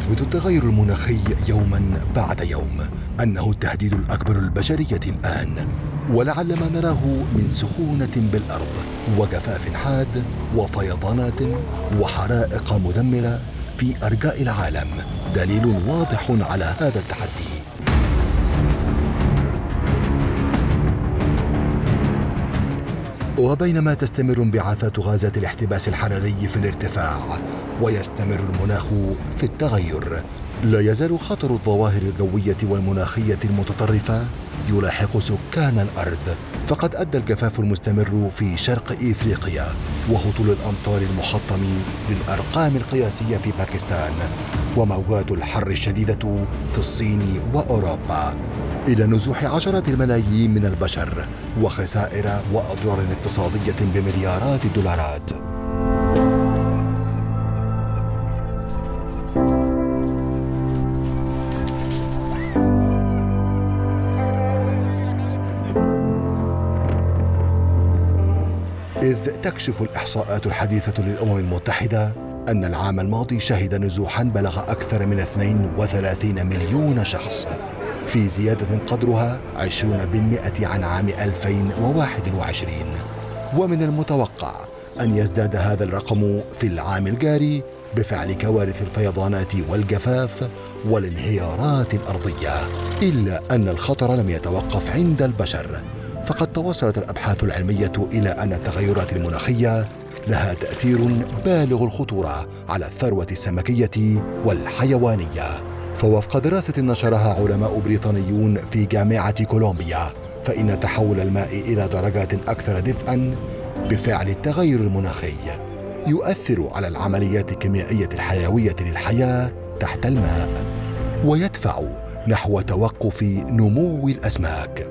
يثبت التغير المناخي يوما بعد يوم أنه التهديد الأكبر للبشرية الآن، ولعل ما نراه من سخونة بالأرض وجفاف حاد وفيضانات وحرائق مدمرة في أرجاء العالم دليل واضح على هذا التحدي. وبينما تستمر انبعاثات غازات الاحتباس الحراري في الارتفاع ويستمر المناخ في التغير، لا يزال خطر الظواهر الجوية والمناخية المتطرفة يلاحق سكان الأرض. فقد أدى الجفاف المستمر في شرق إفريقيا وهطول الأمطار المحطم للأرقام القياسية في باكستان وموجات الحر الشديدة في الصين وأوروبا إلى نزوح عشرات الملايين من البشر وخسائر وأضرار اقتصادية بمليارات الدولارات. إذ تكشف الإحصاءات الحديثة للأمم المتحدة أن العام الماضي شهد نزوحاً بلغ أكثر من 32 مليون شخص، في زيادة قدرها 20% عن عام 2021. ومن المتوقع أن يزداد هذا الرقم في العام الجاري بفعل كوارث الفيضانات والجفاف والانهيارات الأرضية. إلا أن الخطر لم يتوقف عند البشر، فقد توصلت الأبحاث العلمية إلى أن التغيرات المناخية لها تأثير بالغ الخطورة على الثروة السمكية والحيوانية. فوفق دراسة نشرها علماء بريطانيون في جامعة كولومبيا، فإن تحول الماء إلى درجات أكثر دفئاً بفعل التغير المناخي يؤثر على العمليات الكيميائية الحيوية للحياة تحت الماء، ويدفع نحو توقف نمو الأسماك.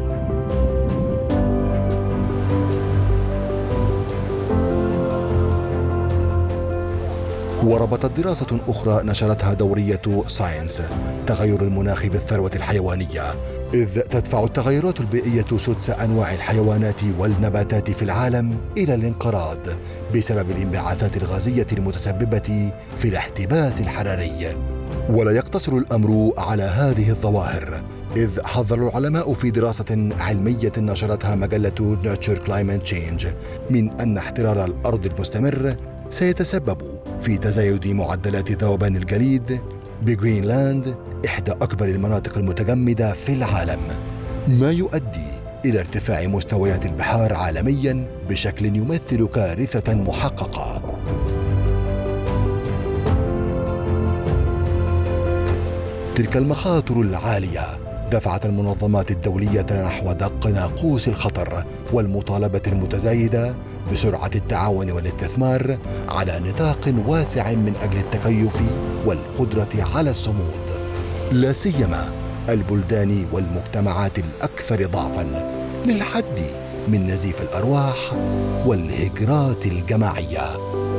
وربطت دراسة أخرى نشرتها دورية ساينس تغير المناخ بالثروة الحيوانية، إذ تدفع التغيرات البيئية سدس أنواع الحيوانات والنباتات في العالم إلى الانقراض بسبب الانبعاثات الغازية المتسببة في الاحتباس الحراري. ولا يقتصر الأمر على هذه الظواهر، إذ حذر العلماء في دراسة علمية نشرتها مجلة Nature Climate Change من أن احترار الأرض المستمر سيتسبب في تزايد معدلات ذوبان الجليد بجرينلاند، إحدى أكبر المناطق المتجمدة في العالم، ما يؤدي إلى ارتفاع مستويات البحار عالمياً بشكل يمثل كارثة محققة. تلك المخاطر العالية دفعت المنظمات الدولية نحو دق ناقوس الخطر والمطالبة المتزايدة بسرعة التعاون والاستثمار على نطاق واسع من أجل التكيف والقدرة على الصمود، لا سيما البلدان والمجتمعات الأكثر ضعفاً، للحد من نزيف الأرواح والهجرات الجماعية.